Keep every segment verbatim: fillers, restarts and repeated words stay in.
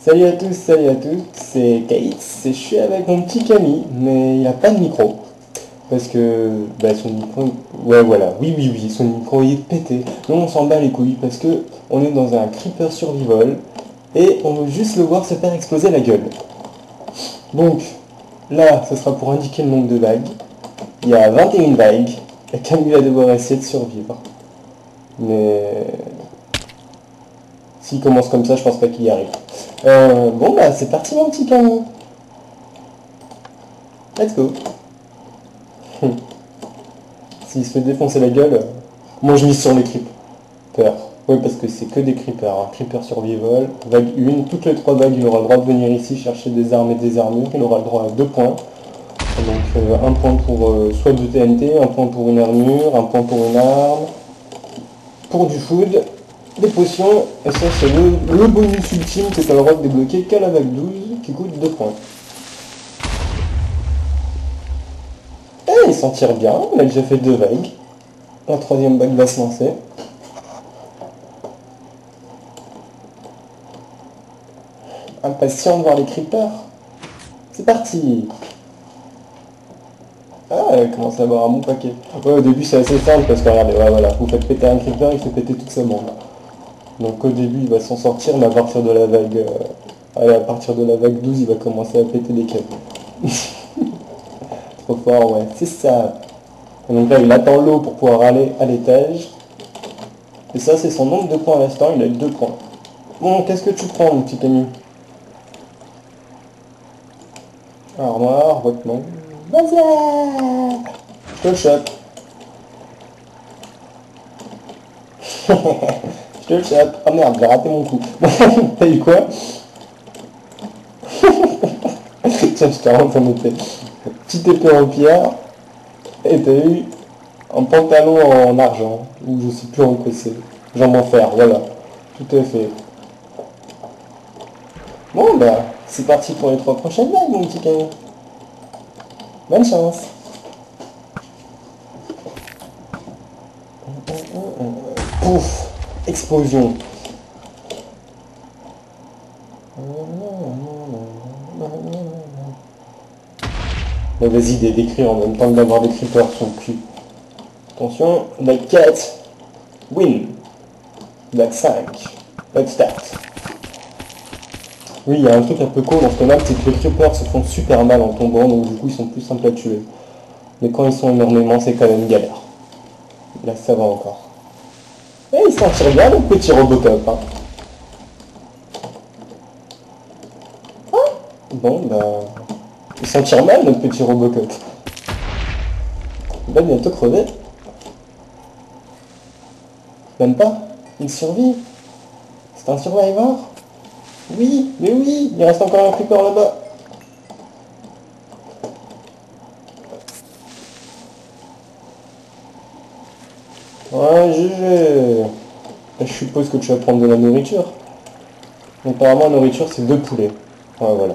Salut à tous, salut à toutes, c'est Kate, et je suis avec mon petit Camille, mais il n'a pas de micro. Parce que bah, son micro, ouais voilà, oui oui oui, son micro il est pété. Nous on s'en bat les couilles parce que on est dans un creeper survival et on veut juste le voir se faire exploser la gueule. Donc là, ce sera pour indiquer le nombre de vagues. Il y a vingt et une vagues et Camille va devoir essayer de survivre. Mais s'il commence comme ça, je pense pas qu'il y arrive. Euh, bon bah c'est parti mon petit Camille. Let's go. S'il se fait défoncer la gueule, euh, moi je mise sur les creepers. Oui parce que c'est que des creepers. Hein. Creeper survival, vague un, toutes les trois vagues il aura le droit de venir ici chercher des armes et des armures, il aura le droit à deux points. Donc euh, un point pour euh, soit du T N T, un point pour une armure, un point pour une arme, pour du food, des potions, et ça c'est le, le bonus ultime que tu as le droit de débloquer qu'à la vague douze qui coûte deux points. Et il s'en tire bien, on a déjà fait deux vagues. La troisième vague va se lancer. Impatient de voir les creepers. C'est parti. Ah, elle commence à avoir un bon paquet. Ouais, au début c'est assez simple parce que regardez, ouais, voilà, vous faites péter un creeper, il fait péter toute sa bande. Donc au début il va s'en sortir, mais à partir de la vague euh, allez, à partir de la vague douze il va commencer à péter des câbles. Trop fort, ouais, c'est ça. Et donc là il attend l'eau pour pouvoir aller à l'étage. Et ça c'est son nombre de points à l'instant, il a eu deux points. Bon, qu'est-ce que tu prends mon petit ami? Armoire, vêtements. Bazar. Je te le chope. Je te le chope. Oh merde, j'ai raté mon coup. T'as eu quoi? Tiens, je t'ai rendu ton épée. Petite épée en pierre. Et t'as eu un pantalon en argent. Ou je sais plus en quoi c'est. Jambe en fer, voilà. Tout à fait. Bon bah, c'est parti pour les trois prochaines vagues, mon petit Camille. Bonne chance. Pouf. Explosion. Bon, vas-y, décrire en même temps que d'avoir des creepers sur le cul. Attention, vague quatre. Win. Vague cinq. Vague start. Oui, il y a un truc un peu cool dans ce map, c'est que les creepers se font super mal en tombant, donc du coup ils sont plus simples à tuer. Mais quand ils sont énormément, c'est quand même galère. Là, ça va encore. Et il s'en tire bien, le petit Robocop. Hein. Ah bon, bah... il s'en tire mal, notre petit Robocop. Il va bientôt crever. Même pas. Il survit. C'est un survivor. Oui, mais oui, il reste encore un creeper là-bas. Ouais, G G. Je suppose que tu vas prendre de la nourriture. Mais apparemment, la nourriture, c'est deux poulets. Ouais, voilà.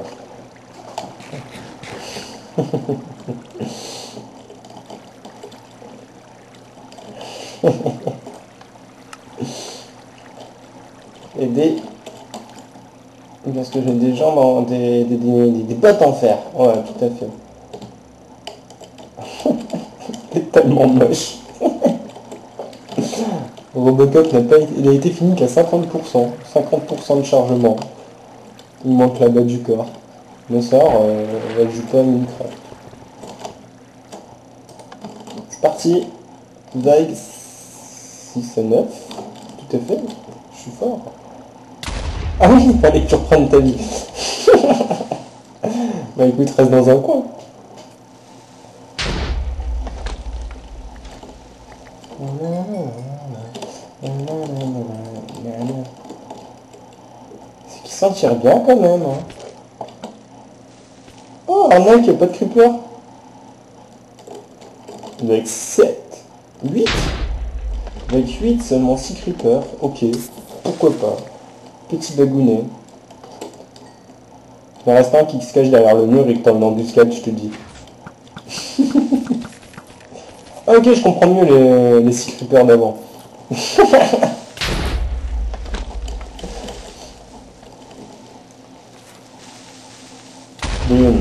Et des... Parce que j'ai des jambes, en... des, des, des, des bottes en fer. Ouais, tout à fait. C'est tellement moche. Robocop n'a pas été... il a été fini qu'à cinquante pour cent. cinquante pour cent de chargement. Il manque la bas du corps. Mais ça, euh, on va jouer pas à Minecraft. C'est parti. Vague six à neuf. Tout à fait. Je suis fort. Ah oui, il fallait que tu reprennes ta vie. Bah écoute, reste dans un coin. C'est qu'il s'en tire bien quand même. Hein. Oh, un mec, il n'y a pas de creeper. Avec sept, huit. Avec huit, seulement six creepers. Ok, pourquoi pas. Petit bagounet. Il en reste un qui se cache derrière le mur et que t'as une embuscade, je te dis. Ah ok, je comprends mieux les, les six creepers d'avant. Boum.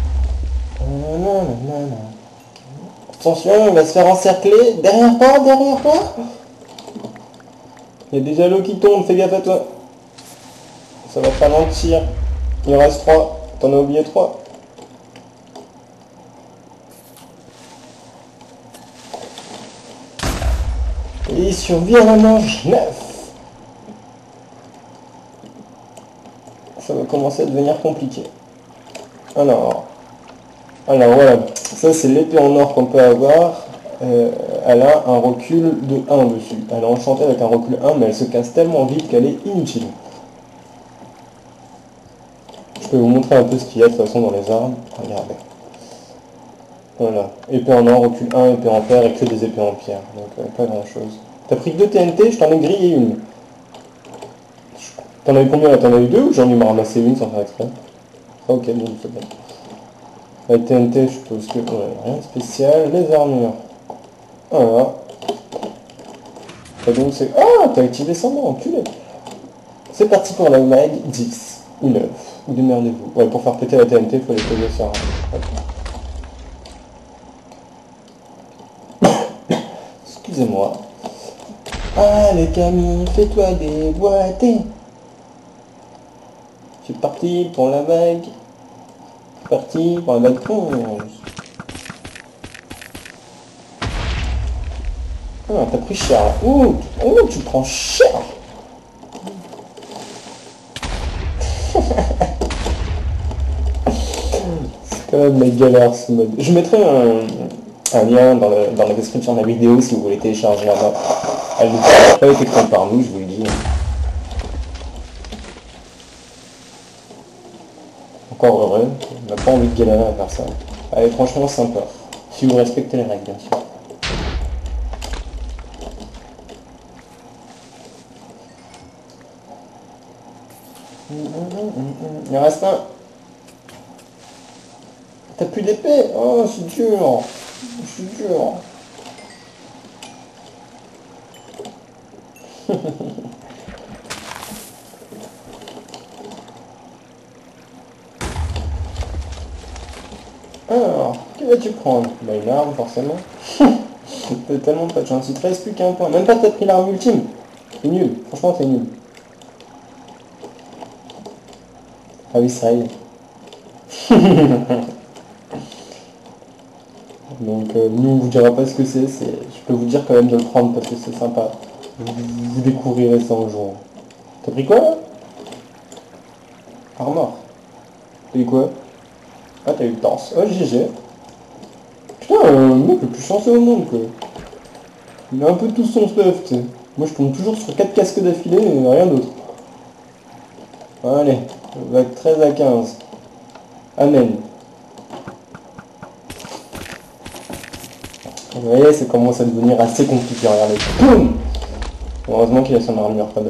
Attention, on va se faire encercler. Derrière toi, derrière toi. Il y a des anneaux qui tombent, fais gaffe à toi. Ça va te ralentir. Il en reste trois. T'en as oublié trois. Et il survit à la manche neuf. Ça va commencer à devenir compliqué. Alors, alors voilà, ça c'est l'épée en or qu'on peut avoir. Euh, elle a un recul de un dessus. Elle est enchantée avec un recul un, mais elle se casse tellement vite qu'elle est inutile. Je peux vous montrer un peu ce qu'il y a de toute façon dans les armes. Regardez. Voilà, épée en or, recul un, épée en fer et que des épées en pierre. Donc euh, pas grand chose. T'as pris deux T N T, je t'en ai grillé une. T'en as eu combien là? T'en as eu deux ou j'en ai ramassé une sans faire exprès? Ah ok, bon, c'est bon. La T N T, je suppose que... Ouais, rien de spécial. Les armures. Voilà. Et donc c'est... Ah, t'as activé sans moi, enculé. C'est parti pour la mag dix. Ou neuf. Ou démerdez-vous. Ouais, pour faire péter la T N T, il faut les poser sur un... Excusez-moi. Allez Camille, fais-toi déboîter. C'est parti pour la vague. C'est parti pour la vague onze. Ah, t'as pris cher là. Ouh, oh, tu prends cher. C'est quand même la galère ce mode. Je mettrai un, un lien dans, le, dans la description de la vidéo si vous voulez télécharger la map. Elle n'a pas été créée par nous, je vous le dis. Encore heureux, on n'a pas envie de galérer à faire ça. Allez, franchement sympa. Si vous respectez les règles, bien sûr. Il en reste un. T'as plus d'épée? Oh, c'est dur. C'est dur. Alors, que vas-tu prendre? Bah une arme, forcément. T'as tellement pas de chance. Il te reste plus qu'un point. Même pas t'as pris l'arme ultime. C'est nul. Franchement, c'est nul. Ah oui, ça y est. Donc, euh, nous, on vous dira pas ce que c'est. Je peux vous dire quand même de le prendre parce que c'est sympa. Vous, vous découvrirez ça un jour. T'as pris quoi, là? Armor. T'as eu quoi? Ah, t'as eu le torse. Oh, G G. Putain, un mec le plus chanceux au monde, quoi. Il a un peu tout son stuff, tu sais. Moi, je tombe toujours sur quatre casques d'affilée et rien d'autre. Allez, vague treize à quinze. Amen. Vous voyez, ça commence à devenir assez compliqué. Regardez. Boum. Heureusement qu'il a son armure, quand même.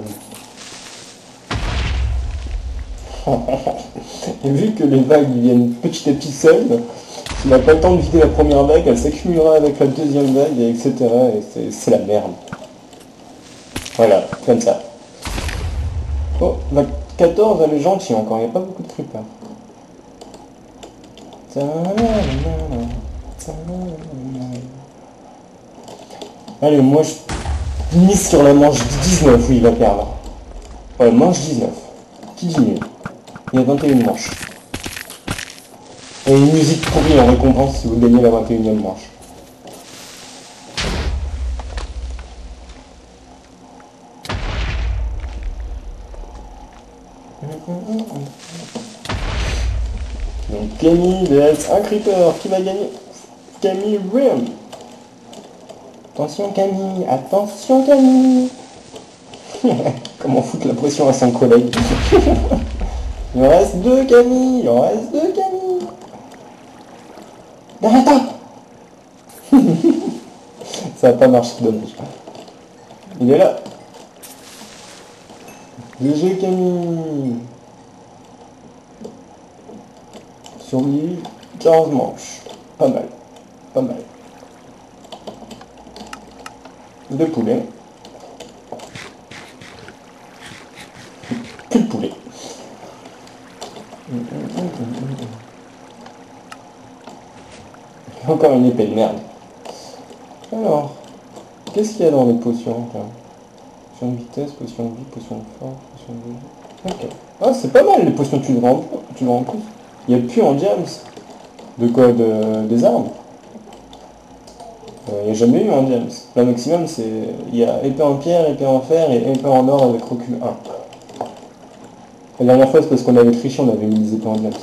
Et vu que les vagues viennent petit à petit seules, s'il n'a pas le temps de vider la première vague, elle s'accumulera avec la deuxième vague, et et cetera. Et c'est la merde. Voilà, comme ça. Oh, vague quatorze, elle est gentille encore, il n'y a pas beaucoup de creepers. Allez, moi je mise sur la manche dix-neuf où il va perdre. Ouais, manche dix-neuf. Qui dit mieux? Il y a vingt et une manches. Et une musique pourrie en récompense si vous gagnez la vingt et unième manche. Donc Camille vs un creeper. Qui va gagner? Camille win. Attention Camille, attention Camille. Comment foutre la pression à son collègue. Il en reste deux Camille, il en reste deux Camille. Arrête. Ça n'a pas marché, dommage. Il est là. G G Camille. Sur lui, quinze manches. Pas mal. Pas mal. Deux poulets. Plus de poulet. Encore une épée de merde. Alors, qu'est-ce qu'il y a dans les potions là? Potion de vitesse, potion de vie, potion de force, potion de vie. Ok. Ah, c'est pas mal les potions, tu le rends, tu le rends plus. Il n'y a plus en gems. De quoi de, des armes. Il euh, n'y a jamais eu en gems. Le maximum, c'est... Il y a épée en pierre, épée en fer et épée en or avec recul un. La dernière fois, c'est parce qu'on avait triché, on avait mis des épées en gems.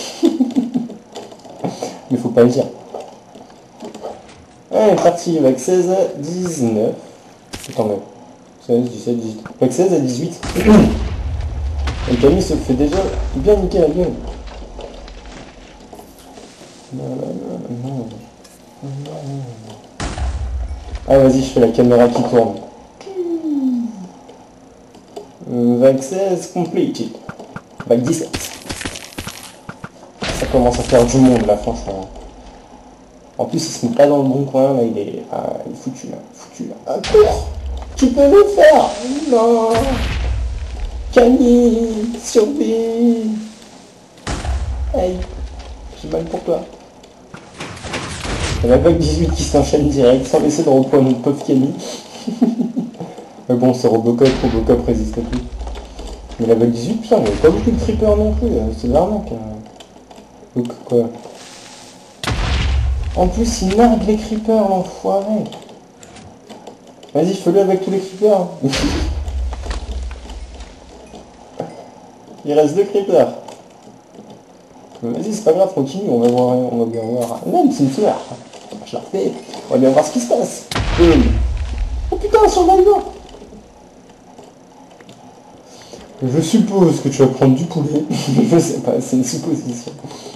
Mais faut pas le dire. Allez, parti avec seize à dix-neuf. Attends, même. seize, dix-sept, dix-huit. Avec seize à dix-huit. Et Camille se fait déjà bien niquer la gueule. Ah, vas-y, je fais la caméra qui tourne. Vague seize, completed. Vague dix-sept. Ça commence à faire du monde, là, franchement. En plus, il se met pas dans le bon coin, là, il est, ah, il est foutu, là. Foutu, là. Ah, cours! Tu peux le faire! Non! Camille, survie! Hey, j'ai mal pour toi. La vague dix-huit qui s'enchaîne direct, sans laisser de repos à notre pauvre Camille. Mais bon, c'est Robocop, Robocop résiste à tout. Mais la vague dix-huit, putain, il n'y a pas beaucoup de creepers non plus, c'est de l'arnaque. Donc quoi? En plus, il nargue les creepers, l'enfoiré. Vas-y, fais-le avec tous les creepers. Il reste deux creepers. Vas-y, c'est pas grave, continue, on va voir, on va bien voir. Non, c'est une fleur. Je la refais. On va bien voir ce qui se passe. Boum. Oh putain, survivant. Je suppose que tu vas prendre du poulet. Je sais pas, c'est une supposition.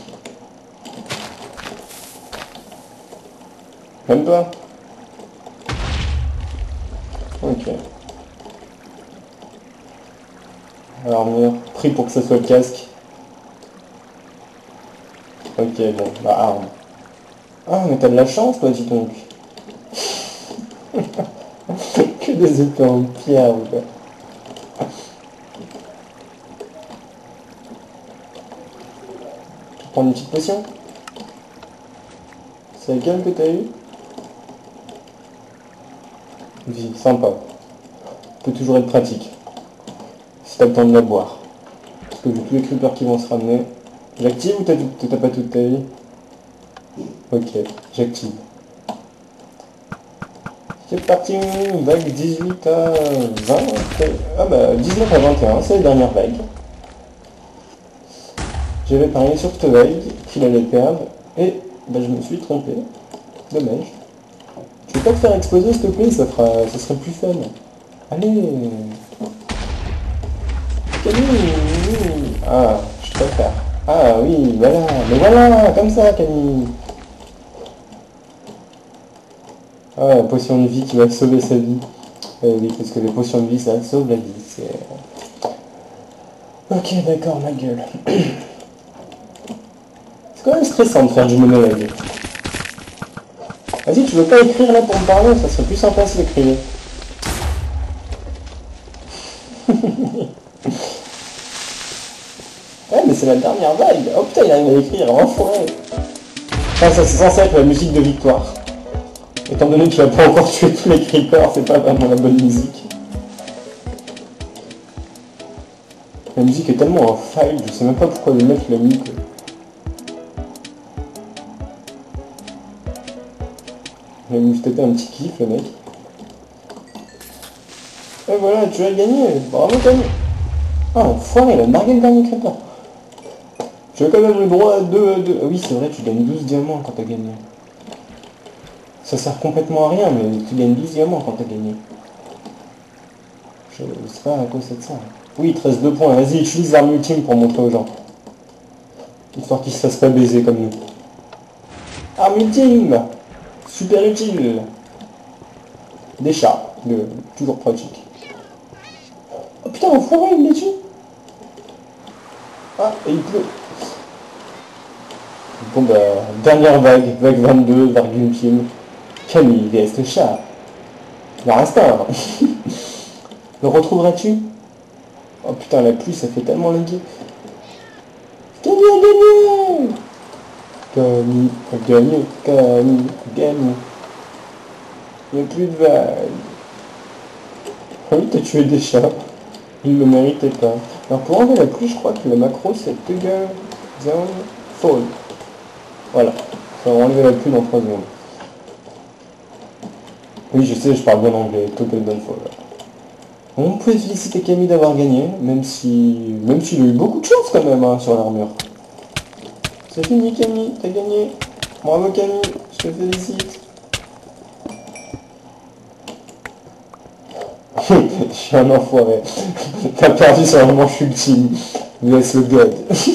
Même pas. Ok. Armure, pris pour que ça soit le casque. Ok, bon, bah arme. Ah, mais t'as de la chance, toi, dis donc. Que des épées en pierre, ou quoi. Tu prends une petite potion? C'est laquelle que t'as eu? Vie, sympa. Peut toujours être pratique. Si t'as le temps de la boire. Parce que vu tous les creepers qui vont se ramener. J'active ou t'as pas toute ta vie? Ok, j'active. C'est parti, vague dix-huit à vingt. Ah bah dix-neuf à vingt et un, c'est la dernière vague. J'avais parié sur cette vague qu'il allait perdre. Et bah je me suis trompé. Dommage. Je vais pas te faire exploser s'il te plaît, ça, fera, ça serait plus fun. Allez. Camille. Ah, je préfère. Ah oui, voilà. Mais voilà, comme ça Camille. Ah, la potion de vie qui va sauver sa vie. Euh, oui, parce que les potions de vie, ça sauve la vie. C'est... Ok, d'accord, ma gueule. C'est quand même stressant de faire du monologue. Vas-y, tu veux pas écrire là pour me parler? Ça serait plus sympa si j'écrivais. Ouais, mais c'est la dernière vague. Oh putain, il arrive à écrire, enfoiré. Enfin, ça c'est censé être la musique de victoire. Étant donné qu'il n'a pas encore tué tous les creepers, c'est pas vraiment la bonne musique. La musique est tellement en faille, je sais même pas pourquoi le mec l'a mis. Quoi. Il a voulu se taper un petit kiff, le mec. Et voilà, tu as gagné. Bravo, Camille. Ah, enfoiré, il a nargué le dernier creeper. Tu as quand même le droit à deux... deux... Ah oui, c'est vrai, tu gagnes douze diamants quand t'as gagné. Ça sert complètement à rien, mais tu gagnes douze diamants quand t'as gagné. Je sais pas à quoi ça te sert. Oui, il te reste deux points. Vas-y, utilise l'arme ultime pour montrer aux gens. Histoire qu'ils se fassent pas baiser comme nous. Arme ultime! Super utile! Des chats. De... Toujours pratique. Oh putain, enfoiré, il les tue! Ah, et il pleut. Bon bah, dernière vague, vague vingt-deux, vague ultime. Camille vs le chat. Il en reste un. Le retrouveras-tu? Oh putain, la pluie, ça fait tellement laguer. Camille a gagné! Camille, Camille, Camille, Camille. Il n'y a plus de vagues. Ah oui, t'as tué des chats. Il le méritait pas. Alors pour enlever la pluie, je crois que le macro c'est Toggle Down Fall. Voilà. Ça va enlever la pluie dans trois secondes. Oui, je sais, je parle bien anglais. Toggle Down Fall. On peut féliciter Camille d'avoir gagné, même si... Même s'il a eu beaucoup de chance quand même hein, sur l'armure. C'est fini Camille, t'as gagné. Bravo Camille, je te félicite. Je suis un enfoiré. T'as perdu sur la manche ultime. Laisse le god.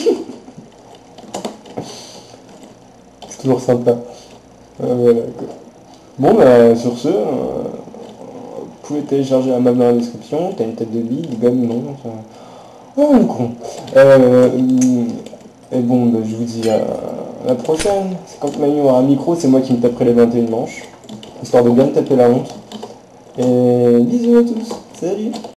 C'est toujours sympa. Euh, voilà, quoi. Bon bah sur ce, euh, vous pouvez télécharger la map dans la description. T'as une tête de bille, gomme, non. Ça... Oh le con. Euh, et bon bah, je vous dis à la prochaine. C'est quand Manu aura un micro, c'est moi qui me taperai les vingt et une manches. Histoire de bien me taper la honte. Et bisous à tous. Salut.